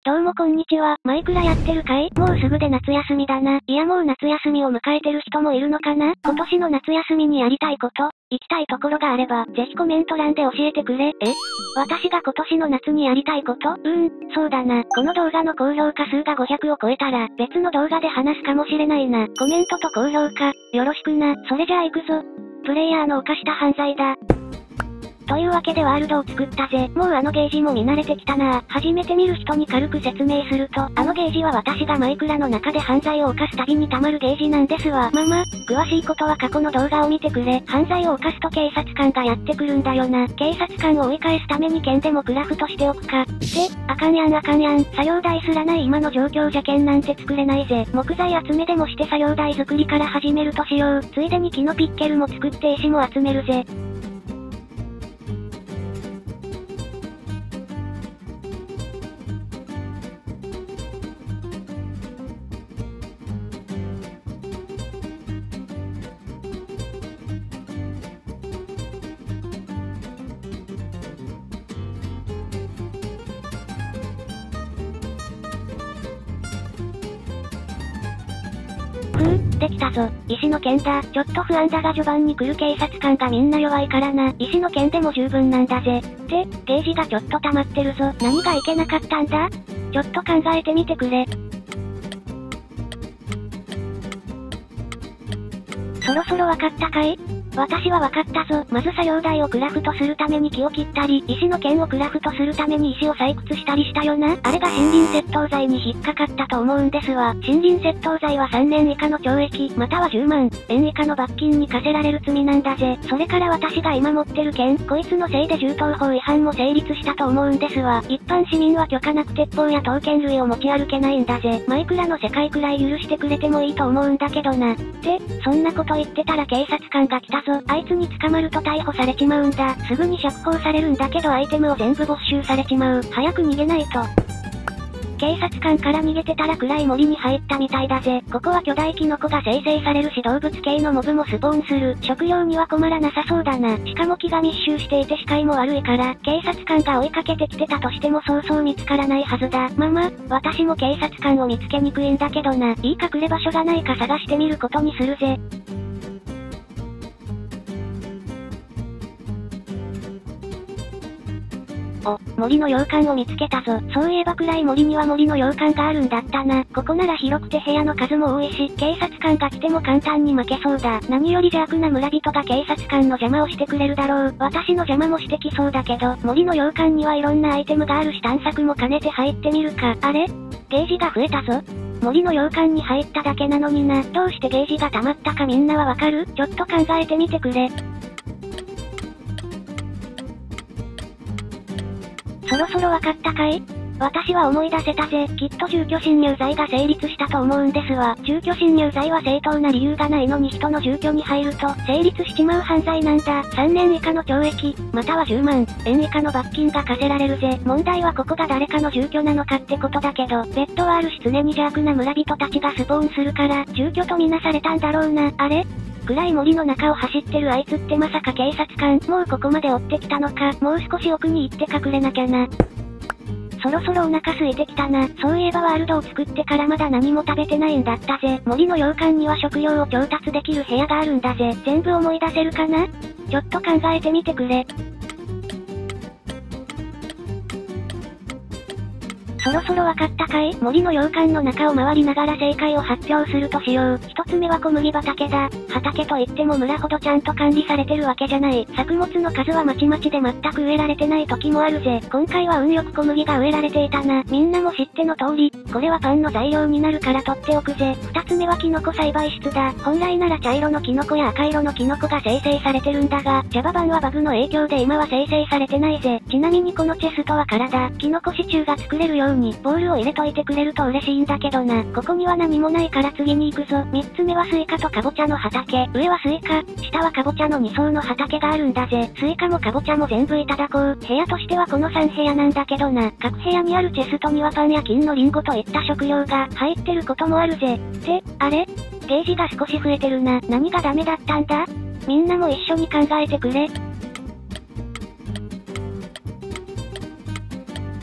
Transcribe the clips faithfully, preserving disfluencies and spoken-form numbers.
どうもこんにちは。マイクラやってるかい？もうすぐで夏休みだな。いやもう夏休みを迎えてる人もいるのかな？今年の夏休みにやりたいこと、行きたいところがあれば、ぜひコメント欄で教えてくれ。え？私が今年の夏にやりたいこと？うーん、そうだな。この動画の高評価数がごひゃくを超えたら、別の動画で話すかもしれないな。コメントと高評価、よろしくな。それじゃあ行くぞ。プレイヤーの犯した犯罪だ。というわけでワールドを作ったぜ。もうあのゲージも見慣れてきたな。初めて見る人に軽く説明すると、あのゲージは私がマイクラの中で犯罪を犯すたびに溜まるゲージなんですわ。まま、詳しいことは過去の動画を見てくれ。犯罪を犯すと警察官がやってくるんだよな。警察官を追い返すために剣でもクラフトしておくか。って、あかんやんあかんやん。作業台すらない今の状況じゃ剣なんて作れないぜ。木材集めでもして作業台作りから始めるとしよう。ついでに木のピッケルも作って石も集めるぜ。ふぅ、できたぞ。石の剣だ。ちょっと不安だが序盤に来る警察官がみんな弱いからな。石の剣でも十分なんだぜ。って、ゲージがちょっと溜まってるぞ。何がいけなかったんだ？ちょっと考えてみてくれ。そろそろわかったかい？私はわかったぞ。まず作業台をクラフトするために木を切ったり、石の剣をクラフトするために石を採掘したりしたよな。あれが森林窃盗罪に引っかかったと思うんですわ。森林窃盗罪はさんねん以下の懲役、またはじゅうまんえん以下の罰金に課せられる罪なんだぜ。それから私が今持ってる剣、こいつのせいで銃刀法違反も成立したと思うんですわ。一般市民は許可なく鉄砲や刀剣類を持ち歩けないんだぜ。マイクラの世界くらい許してくれてもいいと思うんだけどな。って、そんなこと言ってたら警察官が来たぞ。あいつに捕まると逮捕されちまうんだ。すぐに釈放されるんだけどアイテムを全部没収されちまう。早く逃げないと。警察官から逃げてたら暗い森に入ったみたいだぜ。ここは巨大キノコが生成されるし動物系のモブもスポーンする。食料には困らなさそうだな。しかも木が密集していて視界も悪いから、警察官が追いかけてきてたとしてもそうそう見つからないはずだ。まま、私も警察官を見つけにくいんだけどな。いい隠れ場所がないか探してみることにするぜ。お、森の洋館を見つけたぞ。そういえば暗い森には森の洋館があるんだったな。ここなら広くて部屋の数も多いし、警察官が来ても簡単に負けそうだ。何より邪悪な村人が警察官の邪魔をしてくれるだろう。私の邪魔もしてきそうだけど、森の洋館にはいろんなアイテムがあるし探索も兼ねて入ってみるか。あれ？ゲージが増えたぞ。森の洋館に入っただけなのにな。どうしてゲージが溜まったかみんなはわかる？ちょっと考えてみてくれ。そろそろわかったかい？私は思い出せたぜ。きっと住居侵入罪が成立したと思うんですわ。住居侵入罪は正当な理由がないのに人の住居に入ると成立しちまう犯罪なんだ。さんねん以下の懲役、またはじゅうまんえん以下の罰金が課せられるぜ。問題はここが誰かの住居なのかってことだけど、ベッドはあるし常に邪悪な村人たちがスポーンするから、住居とみなされたんだろうな。あれ？暗い森の中を走ってるあいつってまさか警察官？もうここまで追ってきたのか。もう少し奥に行って隠れなきゃな。そろそろお腹空いてきたな。そういえばワールドを作ってからまだ何も食べてないんだったぜ。森の洋館には食料を調達できる部屋があるんだぜ。全部思い出せるかな？ちょっと考えてみてくれ。そろそろわかったかい？森の洋館の中を回りながら正解を発表するとしよう。一つ目は小麦畑だ。畑といっても村ほどちゃんと管理されてるわけじゃない。作物の数はまちまちで全く植えられてない時もあるぜ。今回は運よく小麦が植えられていたな。みんなも知っての通り、これはパンの材料になるから取っておくぜ。二つ目はキノコ栽培室だ。本来なら茶色のキノコや赤色のキノコが生成されてるんだが、Java 版はバグの影響で今は生成されてないぜ。ちなみにこのチェストは空だ。キノコシチューが作れるようにボールを入れといてくれると嬉しいんだけどな。ここには何もないから次に行くぞ。三つ目はスイカとカボチャの畑。上はスイカ、下はカボチャのに層の畑があるんだぜ。スイカもカボチャも全部いただこう。部屋としてはこのさん部屋なんだけどな。各部屋にあるチェストにはパンや金のリンゴといった食料が入ってることもあるぜ。って、あれ？ゲージが少し増えてるな。何がダメだったんだ？みんなも一緒に考えてくれ。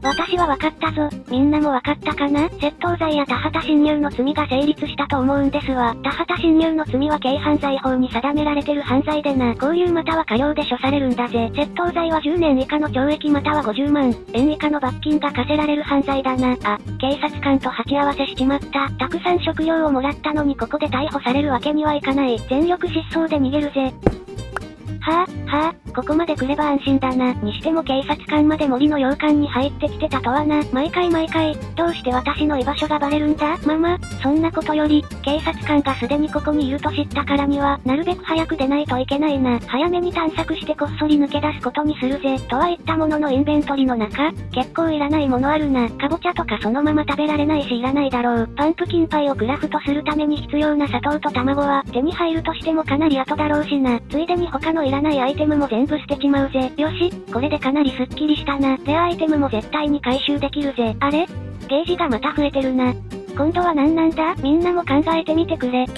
私は分かったぞ。みんなも分かったかな？窃盗罪や田畑侵入の罪が成立したと思うんですわ。田畑侵入の罪は軽犯罪法に定められてる犯罪でな、拘留または科料で処されるんだぜ。窃盗罪はじゅうねん以下の懲役またはごじゅうまんえん以下の罰金が課せられる犯罪だな。あ、警察官と鉢合わせしちまった。たくさん食料をもらったのにここで逮捕されるわけにはいかない。全力疾走で逃げるぜ。はぁ、はぁ、ここまで来れば安心だな。にしても警察官まで森の洋館に入ってきてたとはな。毎回毎回、どうして私の居場所がバレるんだ？ママ、そんなことより、警察官がすでにここにいると知ったからには、なるべく早く出ないといけないな。早めに探索してこっそり抜け出すことにするぜ。とは言ったもののインベントリの中、結構いらないものあるな。かぼちゃとかそのまま食べられないしいらないだろう。パンプキンパイをクラフトするために必要な砂糖と卵は、手に入るとしてもかなり後だろうしな。ついでに他のいらないアイテムも全部捨てちまうぜ。よし、これでかなりスッキリしたな。レアアイテムも絶対に回収できるぜ。あれ？ゲージがまた増えてるな。今度は何なんだ？みんなも考えてみてくれ。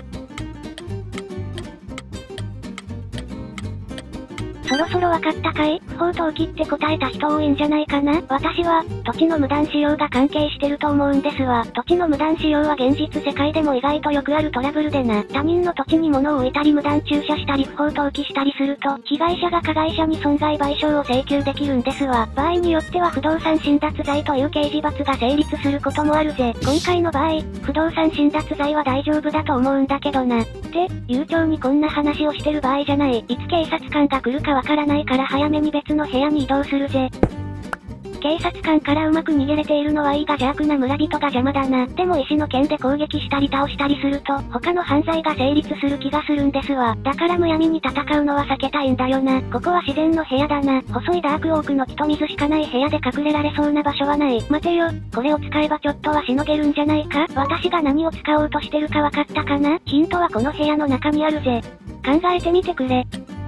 そろそろわかったかい？不法投棄って答えた人多いんじゃないかな？私は、土地の無断使用が関係してると思うんですわ。土地の無断使用は現実世界でも意外とよくあるトラブルでな。他人の土地に物を置いたり無断駐車したり不法投棄したりすると、被害者が加害者に損害賠償を請求できるんですわ。場合によっては不動産侵奪罪という刑事罰が成立することもあるぜ。今回の場合、不動産侵奪罪は大丈夫だと思うんだけどな。って、悠長にこんな話をしてる場合じゃない。いつ警察官が来るかわからないから早めに別の部屋に移動するぜ。警察官からうまく逃げれているのはいいが邪悪な村人が邪魔だな。でも石の剣で攻撃したり倒したりすると、他の犯罪が成立する気がするんですわ。だからむやみに戦うのは避けたいんだよな。ここは自然の部屋だな。細いダークオークの木と水しかない部屋で隠れられそうな場所はない。待てよ、これを使えばちょっとはしのげるんじゃないか？私が何を使おうとしてるかわかったかな？ヒントはこの部屋の中にあるぜ。考えてみてくれ。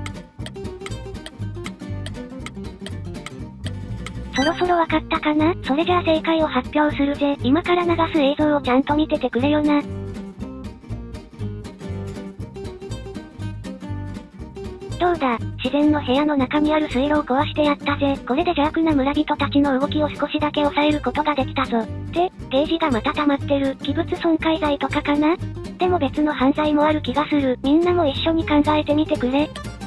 そろそろわかったかな？それじゃあ正解を発表するぜ。今から流す映像をちゃんと見ててくれよな。どうだ、自然の部屋の中にある水路を壊してやったぜ。これで邪悪な村人たちの動きを少しだけ抑えることができたぞ。で、ゲージがまた溜まってる。器物損壊罪とかかな？でも別の犯罪もある気がする。みんなも一緒に考えてみてくれ。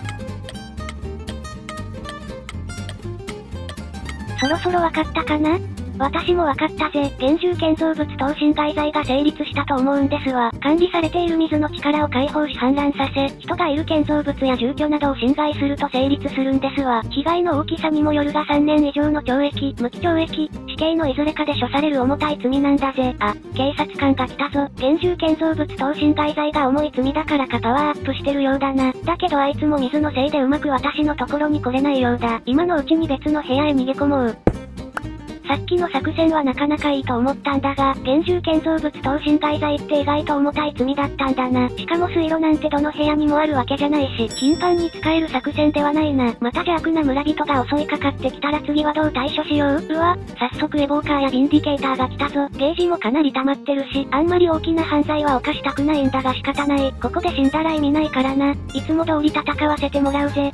そろそろわかったかな？私もわかったぜ。現住建造物等侵害罪が成立したと思うんですわ。管理されている水の力を解放し氾濫させ、人がいる建造物や住居などを侵害すると成立するんですわ。被害の大きさにもよるがさんねん以上の懲役、無期懲役、死刑のいずれかで処される重たい罪なんだぜ。あ、警察官が来たぞ。現住建造物等侵害罪が重い罪だからかパワーアップしてるようだな。だけどあいつも水のせいでうまく私のところに来れないようだ。今のうちに別の部屋へ逃げ込もう。さっきの作戦はなかなかいいと思ったんだが、現住建造物等侵害罪って意外と重たい罪だったんだな。しかも水路なんてどの部屋にもあるわけじゃないし、頻繁に使える作戦ではないな。また邪悪な村人が襲いかかってきたら次はどう対処しよう。うわ、早速エボーカーやビンディケーターが来たぞ。ゲージもかなり溜まってるし、あんまり大きな犯罪は犯したくないんだが仕方ない。ここで死んだら意味ないからな。いつも通り戦わせてもらうぜ。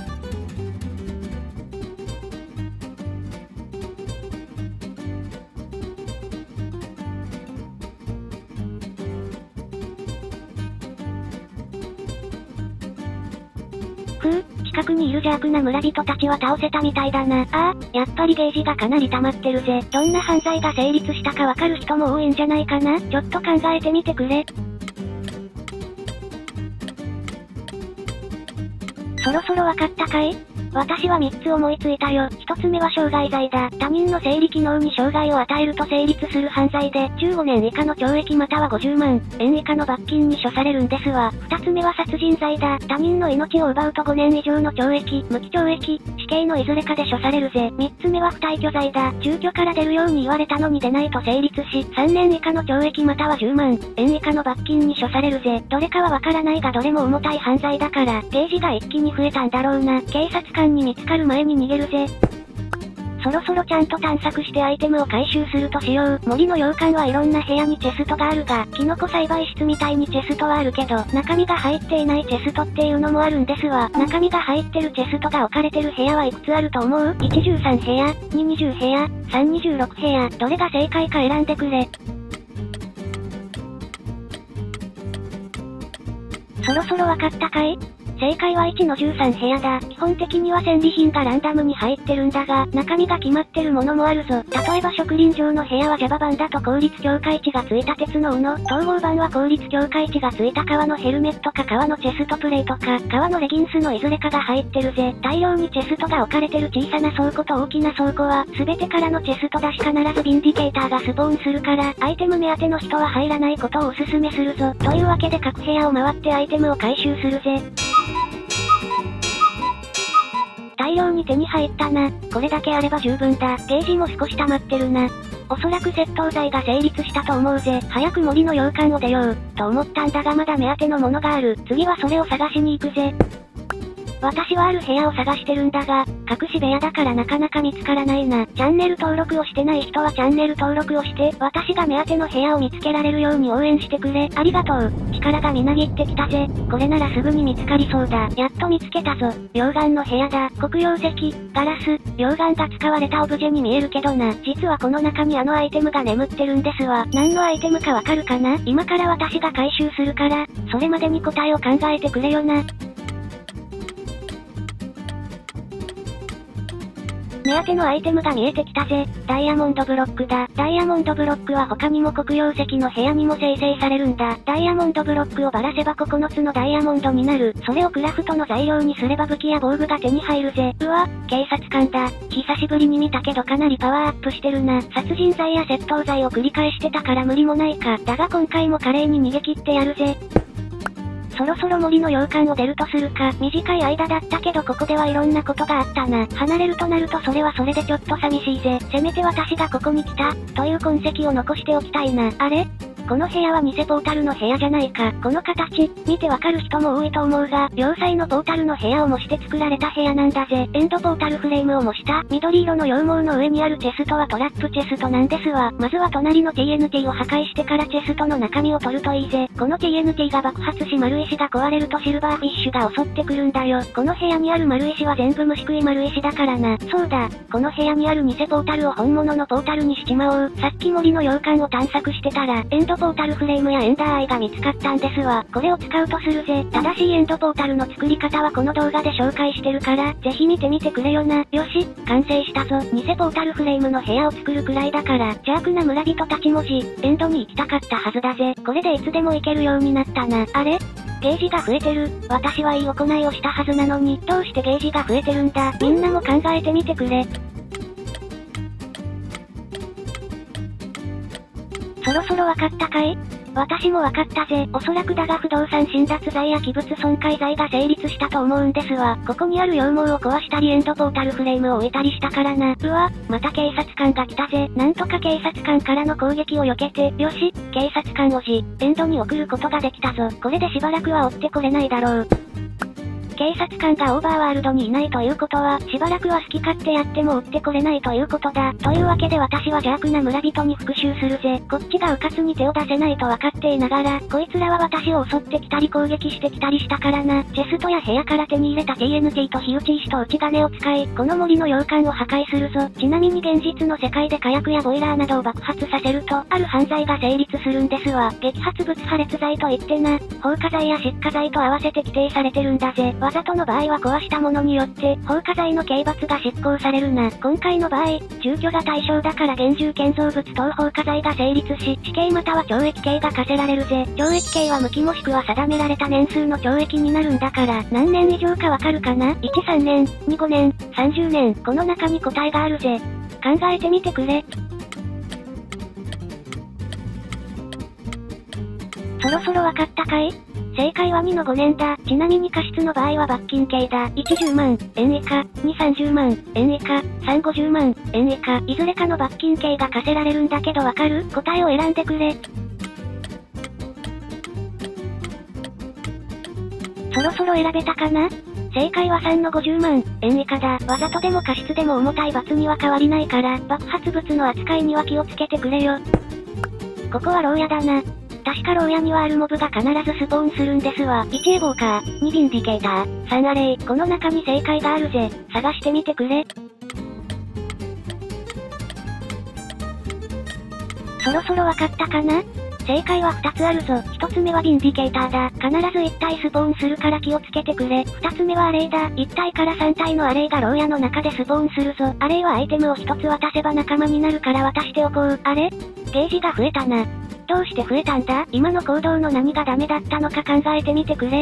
ふう、近くにいる邪悪な村人たちは倒せたみたいだな。ああ、やっぱりゲージがかなり溜まってるぜ。どんな犯罪が成立したかわかる人も多いんじゃないかな？ちょっと考えてみてくれ。そろそろわかったかい？私はみっつ思いついたよ。ひとつめは傷害罪だ。他人の生理機能に障害を与えると成立する犯罪で、じゅうごねん以下の懲役またはごじゅうまんえん以下の罰金に処されるんですわ。ふたつめは殺人罪だ。他人の命を奪うとごねん以上の懲役、無期懲役、死刑のいずれかで処されるぜ。みっつめは不退去罪だ。住居から出るように言われたのに出ないと成立し、さんねん以下の懲役またはじゅうまんえん以下の罰金に処されるぜ。どれかはわからないがどれも重たい犯罪だから、ゲージが一気に増えたんだろうな。警察官に見つかる前に逃げるぜ。 そろそろちゃんと探索してアイテムを回収するとしよう。森の洋館はいろんな部屋にチェストがあるが、キノコ栽培室みたいにチェストはあるけど、中身が入っていないチェストっていうのもあるんですわ。中身が入ってるチェストが置かれてる部屋はいくつあると思う？ いちじゅうさん 部屋、ににじゅう部屋、さんにじゅうろく部屋、どれが正解か選んでくれ。そろそろわかったかい？正解はいちのじゅうさん部屋だ。基本的には戦利品がランダムに入ってるんだが、中身が決まってるものもあるぞ。例えば植林場の部屋は Java 版だと効率境界値がついた鉄の斧、統合版は効率境界値がついた革のヘルメットか革のチェストプレイとか、革のレギンスのいずれかが入ってるぜ。大量にチェストが置かれてる小さな倉庫と大きな倉庫は、すべてからのチェストだし必ずビンディケーターがスポーンするから、アイテム目当ての人は入らないことをおすすめするぞ。というわけで各部屋を回ってアイテムを回収するぜ。大量に手に入ったな。これだけあれば十分だ。ゲージも少し溜まってるな。おそらく窃盗罪が成立したと思うぜ。早く森の洋館を出よう。と思ったんだがまだ目当てのものがある。次はそれを探しに行くぜ。私はある部屋を探してるんだが、隠し部屋だからなかなか見つからないな。チャンネル登録をしてない人はチャンネル登録をして、私が目当ての部屋を見つけられるように応援してくれ。ありがとう。力がみなぎってきたぜ。これならすぐに見つかりそうだ。やっと見つけたぞ。溶岩の部屋だ。黒曜石、ガラス、溶岩が使われたオブジェに見えるけどな。実はこの中にあのアイテムが眠ってるんですわ。何のアイテムかわかるかな？今から私が回収するから、それまでに答えを考えてくれよな。目当てのアイテムが見えてきたぜ。ダイヤモンドブロックだ。ダイヤモンドブロックは他にも黒曜石の部屋にも生成されるんだ。ダイヤモンドブロックをばらせばここのつのダイヤモンドになる。それをクラフトの材料にすれば武器や防具が手に入るぜ。うわ、警察官だ。久しぶりに見たけどかなりパワーアップしてるな。殺人罪や窃盗罪を繰り返してたから無理もないか。だが今回も華麗に逃げ切ってやるぜ。そろそろ森の洋館を出るとするか。短い間だったけどここではいろんなことがあったな。離れるとなるとそれはそれでちょっと寂しいぜ。せめて私がここに来た、という痕跡を残しておきたいな。あれ？この部屋は偽ポータルの部屋じゃないか。この形、見てわかる人も多いと思うが、要塞のポータルの部屋を模して作られた部屋なんだぜ。エンドポータルフレームを模した緑色の羊毛の上にあるチェストはトラップチェストなんですわ。まずは隣の ティーエヌティー を破壊してからチェストの中身を取るといいぜ。この ティーエヌティー が爆発し丸石が壊れるとシルバーフィッシュが襲ってくるんだよ。この部屋にある丸石は全部虫食い丸石だからな。そうだ、この部屋にある偽ポータルを本物のポータルにしちまおう。さっき森の洋館を探索してたら、エンドポータルフレームやエンダーアイが見つかったんですわ。これを使うとするぜ。正しいエンドポータルの作り方はこの動画で紹介してるから、ぜひ見てみてくれよな。よし、完成したぞ。偽ポータルフレームの部屋を作るくらいだから、邪悪な村人たちもじ、エンドに行きたかったはずだぜ。これでいつでも行けるようになったな。あれ？ゲージが増えてる。私はいい行いをしたはずなのに、どうしてゲージが増えてるんだ。みんなも考えてみてくれ。そろそろわかったかい？私もわかったぜ。おそらくだが不動産侵奪罪や器物損壊罪が成立したと思うんですわ。ここにある羊毛を壊したりエンドポータルフレームを置いたりしたからな。うわ、また警察官が来たぜ。なんとか警察官からの攻撃を避けて、よし、警察官をじ、エンドに送ることができたぞ。これでしばらくは追ってこれないだろう。警察官がオーバーワールドにいないということは、しばらくは好き勝手やっても追ってこれないということだ。というわけで私は邪悪な村人に復讐するぜ。こっちが迂闊に手を出せないと分かっていながら、こいつらは私を襲ってきたり攻撃してきたりしたからな。チェストや部屋から手に入れた ティーエヌティー と火打ち石と打ち金を使い、この森の洋館を破壊するぞ。ちなみに現実の世界で火薬やボイラーなどを爆発させると、ある犯罪が成立するんですわ。激発物破裂罪といってな、放火罪や失火罪と合わせて規定されてるんだぜ。わざとの場合は壊したものによって、放火罪の刑罰が執行されるな。今回の場合、住居が対象だから現住建造物等放火罪が成立し、死刑または懲役刑が課せられるぜ。懲役刑は無期もしくは定められた年数の懲役になるんだから、何年以上かわかるかな？ いち、さんねん、に、ごねん、さんじゅうねん、この中に答えがあるぜ。考えてみてくれ。そろそろわかったかい？正解はにのごねんだ。ちなみに過失の場合は罰金刑だ。いち、じゅうまんえん以下、に、さんじゅうまんえん以下、さん、ごじゅうまんえん以下、いずれかの罰金刑が課せられるんだけどわかる？答えを選んでくれ。そろそろ選べたかな？ 正解はさんのごじゅうまんえん以下だ。わざとでも過失でも重たい罰には変わりないから、爆発物の扱いには気をつけてくれよ。ここは牢屋だな。確か牢屋にはあるモブが必ずスポーンするんですわ。いちエボーカー、にビンディケーター、さんアレイ。この中に正解があるぜ。探してみてくれ。そろそろわかったかな？正解はふたつあるぞ。ひとつめはビンディケーターだ。必ずいち体スポーンするから気をつけてくれ。ふたつめはアレイだ。いち体からさん体のアレイが牢屋の中でスポーンするぞ。アレイはアイテムをひとつ渡せば仲間になるから渡しておこう。あれ？ゲージが増えたな。どうして増えたんだ？今の行動の何がダメだったのか考えてみてくれ。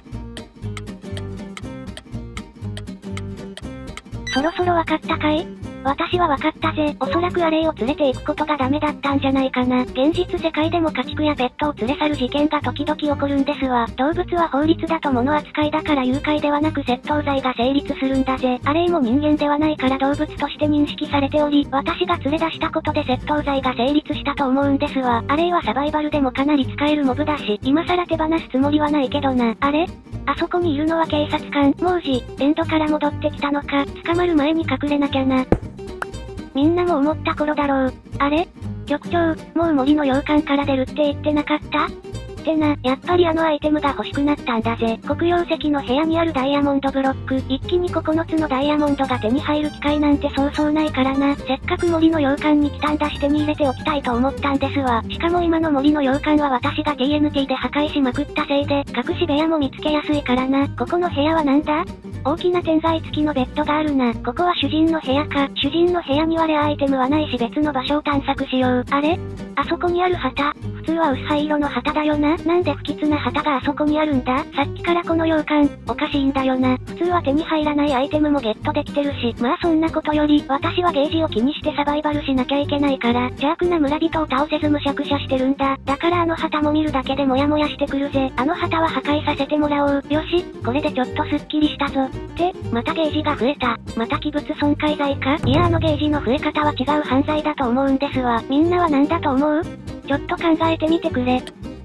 そろそろわかったかい？私はわかったぜ。おそらくアレイを連れて行くことがダメだったんじゃないかな。現実世界でも家畜やペットを連れ去る事件が時々起こるんですわ。動物は法律だと物扱いだから誘拐ではなく窃盗罪が成立するんだぜ。アレイも人間ではないから動物として認識されており、私が連れ出したことで窃盗罪が成立したと思うんですわ。アレイはサバイバルでもかなり使えるモブだし、今更手放すつもりはないけどな。あれ？あそこにいるのは警察官。もうじ、エンドから戻ってきたのか。捕まる前に隠れなきゃな。みんなも思った頃だろう。あれ？局長、もう森の洋館から出るって言ってなかった？ってな、やっぱりあのアイテムが欲しくなったんだぜ。黒曜石の部屋にあるダイヤモンドブロック。一気にここのつのダイヤモンドが手に入る機会なんてそうそうないからな。せっかく森の洋館に来たんだし手に入れておきたいと思ったんですわ。しかも今の森の洋館は私が ティーエヌティー で破壊しまくったせいで、隠し部屋も見つけやすいからな。ここの部屋はなんだ？大きな天台付きのベッドがあるな。ここは主人の部屋か。主人の部屋にはレアアイテムはないし別の場所を探索しよう。あれ？あそこにある旗。普通は薄灰色の旗だよな。なんで不吉な旗があそこにあるんだ？さっきからこの洋館、おかしいんだよな。普通は手に入らないアイテムもゲットできてるし。まあそんなことより、私はゲージを気にしてサバイバルしなきゃいけないから、邪悪な村人を倒せずむしゃくしゃしてるんだ。だからあの旗も見るだけでモヤモヤしてくるぜ。あの旗は破壊させてもらおう。よし、これでちょっとスッキリしたぞ。って、またゲージが増えた。また器物損壊罪か？いやあのゲージの増え方は違う犯罪だと思うんですわ。みんなは何だと思う？ちょっと考えてみてくれ。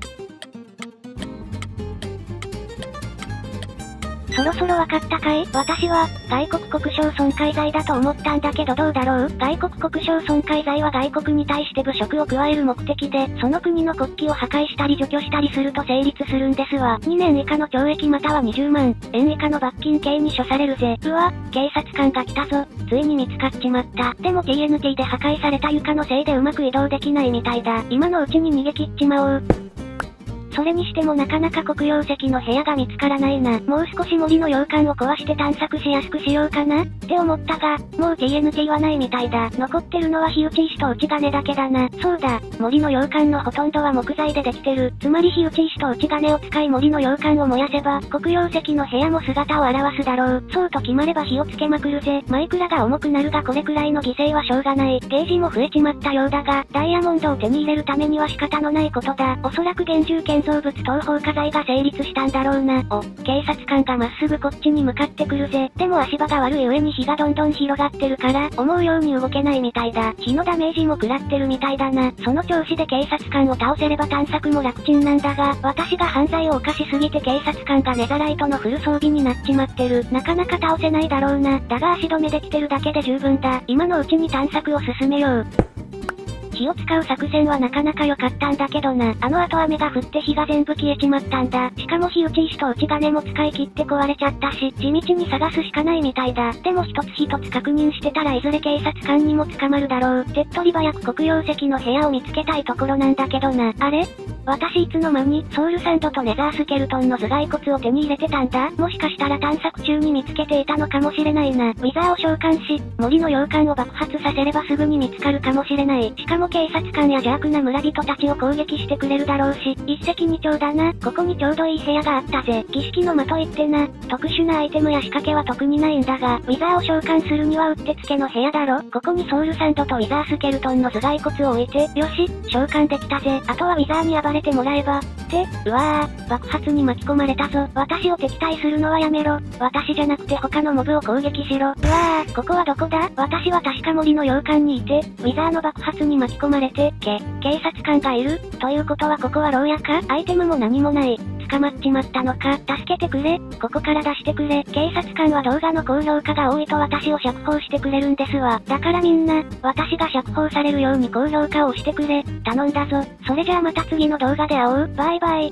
そろそろわかったかい？私は、外国国商損壊罪だと思ったんだけどどうだろう？外国国商損壊罪は外国に対して侮辱を加える目的で、その国の国旗を破壊したり除去したりすると成立するんですわ。にねん以下の懲役またはにじゅうまんえん以下の罰金刑に処されるぜ。うわ、警察官が来たぞ。ついに見つかっちまった。でも ティーエヌティー で破壊された床のせいでうまく移動できないみたいだ。今のうちに逃げ切っちまおう。それにしてもなかなか黒曜石の部屋が見つからないな。もう少し森の洋館を壊して探索しやすくしようかなって思ったが、もう ティーエヌティー はないみたいだ。残ってるのは火打ち石と打ち金だけだな。そうだ、森の洋館のほとんどは木材でできてる。つまり火打ち石と打ち金を使い森の洋館を燃やせば、黒曜石の部屋も姿を現すだろう。そうと決まれば火をつけまくるぜ。マイクラが重くなるがこれくらいの犠牲はしょうがない。ゲージも増えちまったようだが、ダイヤモンドを手に入れるためには仕方のないことだ。おそらく現住建造物等放火罪が成立したんだろうな。お、警察官がまっすぐこっちに向かってくるぜ。でも足場が悪い上に火がどんどん広がってるから、思うように動けないみたいだ。火のダメージも食らってるみたいだな。その調子で警察官を倒せれば探索も楽ちんなんだが、私が犯罪を犯しすぎて警察官がネザライトのフル装備になっちまってる。なかなか倒せないだろうな。だが足止めできてるだけで十分だ。今のうちに探索を進めよう。火を使う作戦はなかなか良かったんだけどな。あの後雨が降って火が全部消えちまったんだ。しかも火打ち石と打ち金も使い切って壊れちゃったし、地道に探すしかないみたいだ。でも一つ一つ確認してたらいずれ警察官にも捕まるだろう。手っ取り早く黒曜石の部屋を見つけたいところなんだけどな。あれ？私いつの間にソウルサンドとネザースケルトンの頭蓋骨を手に入れてたんだ。もしかしたら探索中に見つけていたのかもしれないな。ウィザーを召喚し、森の洋館を爆発させればすぐに見つかるかもしれない。しかも警察官や邪悪な村人たちを攻撃してくれるだろうし、一石二鳥だな。ここにちょうどいい部屋があったぜ。儀式の的行ってな。特殊なアイテムや仕掛けは特にないんだが、ウィザーを召喚するにはうってつけの部屋だろ。ここにソウルサンドとウィザースケルトンの頭蓋骨を置いて、よし、召喚できたぜ。あとはウィザーに暴れてもらえば。って、うわぁ、爆発に巻き込まれたぞ。私を敵対するのはやめろ。私じゃなくて他のモブを攻撃しろ。うわぁ、ここはどこだ？私は確か森の洋館にいて、ウィザーの爆発に巻き込まれて、け、警察官がいる？ということはここは牢屋か？アイテムも何もない。 捕まっちまったのか。助けてくれ。ここから出してくれ。警察官は動画の高評価が多いと私を釈放してくれるんですわ。だからみんな、私が釈放されるように高評価を押してくれ。頼んだぞ。それじゃあまた次の動画で会おう。バイバイ。